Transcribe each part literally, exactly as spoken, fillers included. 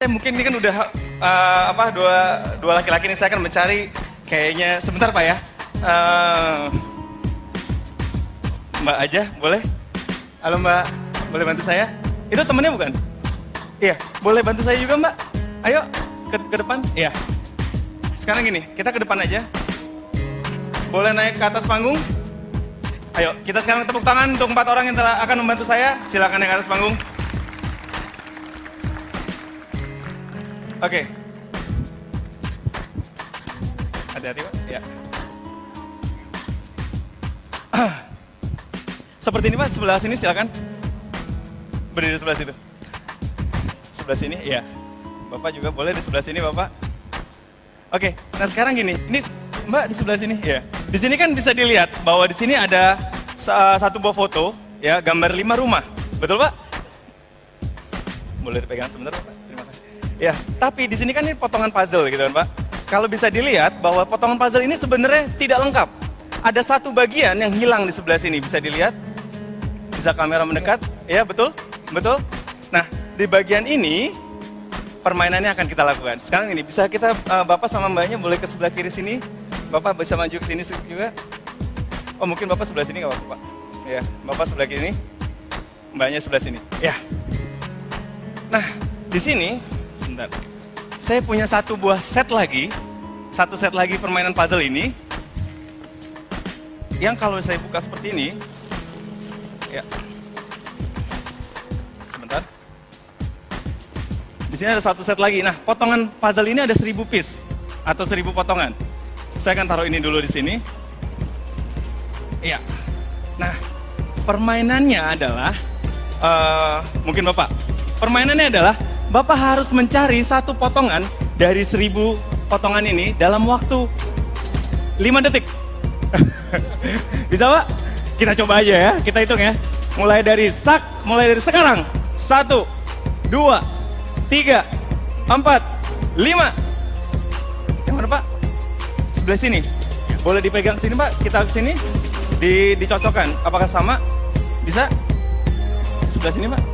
Eh mungkin ini kan udah uh, apa dua dua laki-laki ini saya akan mencari kayaknya sebentar Pak ya. Uh, Mbak aja boleh? Halo Mbak, boleh bantu saya? Itu temennya bukan? Iya, boleh bantu saya juga Mbak? Ayo ke, ke depan. Iya. Sekarang gini, kita ke depan aja. Boleh naik ke atas panggung? Ayo, kita sekarang tepuk tangan untuk empat orang yang telah akan membantu saya. Silakan naik ke atas panggung. Oke. Hati-hati Pak. Ya. Seperti ini Pak, sebelah sini silakan. Berdiri di sebelah situ. Sebelah sini, iya. Bapak juga boleh di sebelah sini Bapak. Oke, nah sekarang gini, ini Mbak di sebelah sini, ya. Di sini kan bisa dilihat bahwa di sini ada satu buah foto, ya, gambar lima rumah, betul Pak? Boleh dipegang sebentar Pak? Terima kasih. Ya, tapi di sini kan ini potongan puzzle gitu kan Pak. Kalau bisa dilihat bahwa potongan puzzle ini sebenarnya tidak lengkap. Ada satu bagian yang hilang di sebelah sini, bisa dilihat? Bisa kamera mendekat? Ya, betul? Betul? Nah, di bagian ini permainannya akan kita lakukan. Sekarang ini bisa kita uh, Bapak sama Mbaknya boleh ke sebelah kiri sini. Bapak bisa maju ke sini juga. Oh, mungkin Bapak sebelah sini enggak apa-apa, Pak. Ya, Bapak sebelah kiri, Mbaknya sebelah sini. Ya. Nah, di sini sebentar. Saya punya satu buah set lagi. Satu set lagi permainan puzzle ini. Yang kalau saya buka seperti ini, ya. Sebentar. Di sini ada satu set lagi. Nah, potongan puzzle ini ada seribu piece atau seribu potongan. Saya akan taruh ini dulu di sini. Iya. Nah, permainannya adalah uh, mungkin Bapak. Permainannya adalah Bapak harus mencari satu potongan dari seribu potongan ini dalam waktu lima detik. Bisa Pak? Kita coba aja ya. Kita hitung ya. Mulai dari sak, mulai dari sekarang. Satu, dua, tiga, empat, lima. Yang mana Pak? Sebelah sini. Boleh dipegang sini Pak. Kita ke sini. Di, dicocokkan. Apakah sama? Bisa? Sebelah sini Pak.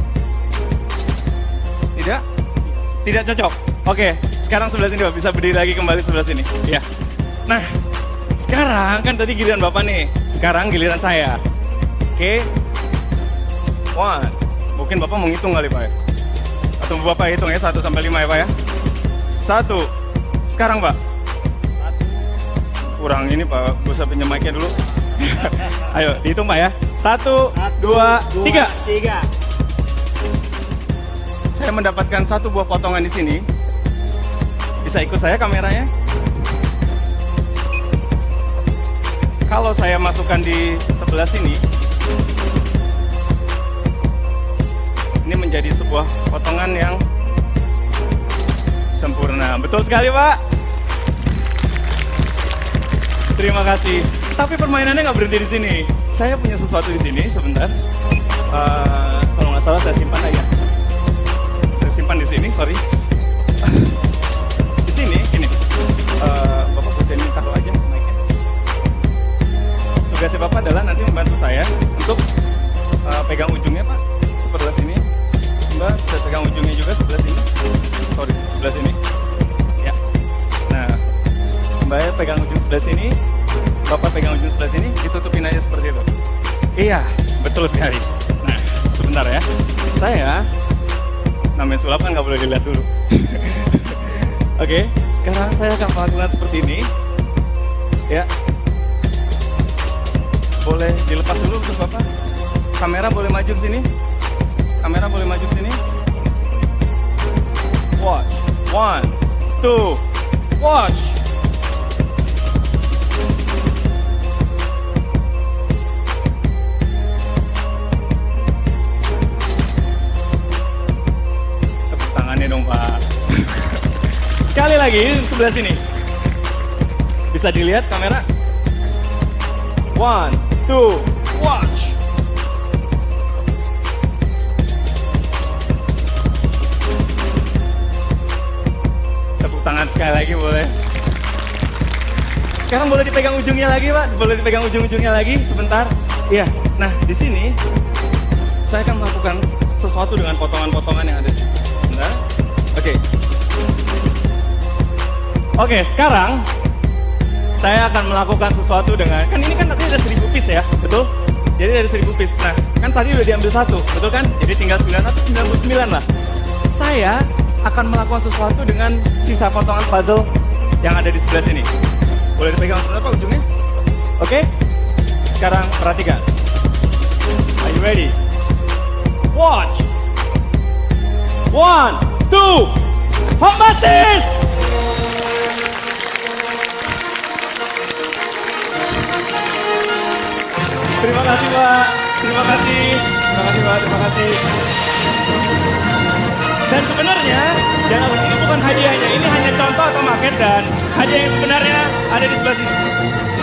Tidak? Tidak cocok. Oke. Sekarang sebelah sini Pak. Bisa berdiri lagi kembali sebelah sini. Ya. Nah. Sekarang kan tadi giliran Bapak nih. Sekarang giliran saya. Oke. One. Mungkin Bapak mau ngitung kali Pak ya. Atau Bapak hitung ya, satu sampai lima ya Pak ya. Satu. Sekarang Pak. Kurang ini Pak, gue usah pinjam mic-nya dulu. Ayo, dihitung Pak ya. Satu, satu dua, dua, tiga. tiga. Saya mendapatkan satu buah potongan di sini. Bisa ikut saya kameranya? Kalau saya masukkan di sebelah sini, ini menjadi sebuah potongan yang sempurna. Betul sekali Pak. Terima kasih. Tapi permainannya nggak berhenti di sini. Saya punya sesuatu di sini sebentar. Uh, kalau nggak salah saya simpan aja. Saya simpan di sini, sorry. Di sini, ini. Uh, Bapak bisa ini taruh aja mic-nya. Tugasnya Bapak adalah nanti membantu saya untuk uh, pegang ujungnya Pak. Sebelah sini. Mbak, saya pegang ujungnya juga sebelah sini. Sorry, sebelah sini. Ya. Nah, Mbak pegang ujung sebelah sini. Bapak pegang ujung sebelah sini, ditutupin aja seperti itu. Iya, betul sekali. Nah, sebentar ya. Saya, namanya sulap kan nggak boleh dilihat dulu. Oke, sekarang saya akan melakukan seperti ini. Ya. Boleh dilepas dulu untuk Bapak. Kamera boleh maju ke sini. Kamera boleh maju ke sini. Watch. One, two, watch. Tepuk tangannya dong Pak. Sekali lagi sebelah sini. Bisa dilihat kamera? One, two, watch. Tepuk tangan sekali lagi boleh. Sekarang boleh dipegang ujungnya lagi Pak, boleh dipegang ujung-ujungnya lagi sebentar. Iya. Nah di sini saya akan melakukan sesuatu dengan potongan-potongan yang ada di sini. Sebentar. Oke. Oke, sekarang saya akan melakukan sesuatu dengan, kan ini kan tadi ada seribu piece ya, betul? Jadi dari seribu piece. Nah, kan tadi udah diambil satu, betul kan? Jadi tinggal sembilan puluh satu, sembilan puluh sembilan lah. Saya akan melakukan sesuatu dengan sisa potongan puzzle yang ada di sebelah sini. Boleh dipegang sebentar Pak ujungnya? Oke? Sekarang perhatikan. Are you ready? Watch! One, two, bombastis! Terima kasih Pak, terima kasih, terima kasih Pak, terima kasih. Dan sebenarnya, dan ini bukan hadiahnya, ini hanya contoh atau maket dan hadiah yang sebenarnya ada di sebelah sini.